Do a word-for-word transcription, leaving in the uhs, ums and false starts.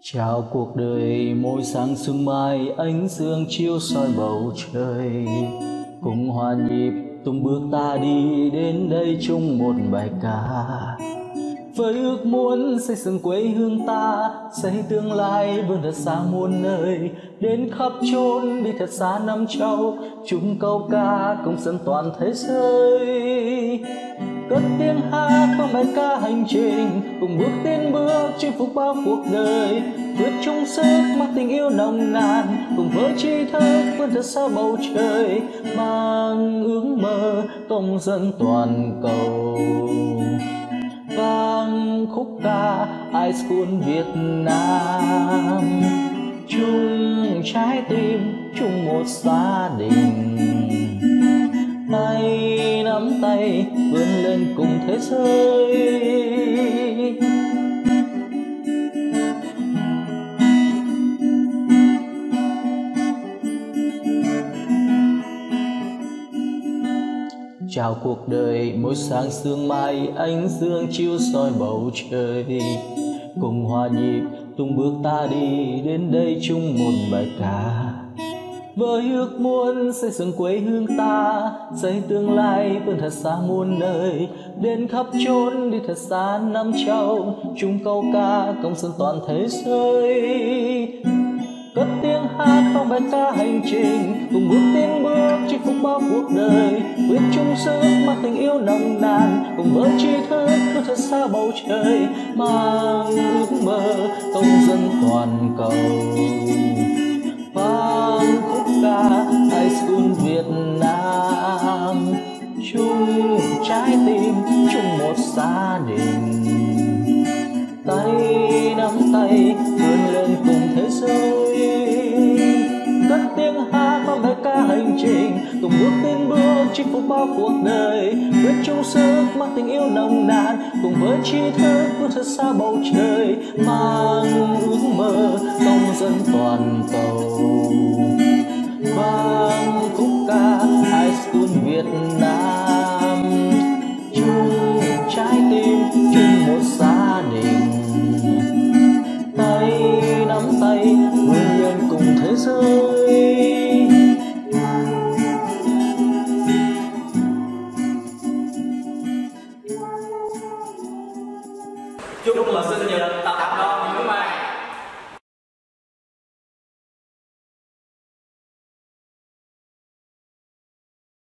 Chào cuộc đời mỗi sáng sương mai, ánh dương chiếu soi bầu trời, cùng hòa nhịp tung bước ta đi đến đây chung một bài ca. Với ước muốn xây dựng quê hương ta, xây tương lai vươn thật xa muôn nơi, đến khắp chốn đi thật xa năm châu, chung câu ca cùng dân toàn thế giới. Cất tiếng hát qua bài ca hành trình, cùng bước tiến bước chinh phục bao cuộc đời, quyết chung sức mang tình yêu nồng nàn, cùng với tri thức vươn thật xa bầu trời, mang ước mơ công dân toàn cầu. Vang khúc ca High School Việt Nam, chung trái tim chung một gia đình, tay nắm tay vươn lên cùng thế giới. Chào cuộc đời mỗi sáng sương mai, ánh dương chiếu soi bầu trời, cùng hòa nhịp tung bước ta đi đến đây chung một bài ca. Với ước muốn xây dựng quê hương ta, xây tương lai vươn thật xa muôn nơi, đến khắp chốn đi thật xa năm châu, chung câu ca công dân toàn thế giới. Cất tiếng hát vang bài ca hành trình, cùng bước tiến bước chinh phục bao cuộc đời, quyết chung sức mang tình yêu nồng nàn, cùng với tri thức vươn thật xa bầu trời, mang ước mơ công dân toàn cầu. Vang khúc ca High School Việt Nam, chung trái tim chung một gia đình, tay nắm tay vươn lên cùng thế giới. Cất tiếng hát vang bài ca hành trình, cùng bước tiến bước chinh phục bao cuộc đời, quyết chung sức mang tình yêu nồng nàn, cùng với tri thức vươn thật xa bầu trời, mang ước mơ công dân toàn cầu. Vang khúc ca High School Việt Nam, chung trái tim chung một gia đình, tay nắm tay vươn lên cùng thế giới. Chúc mừng sinh nhật Tập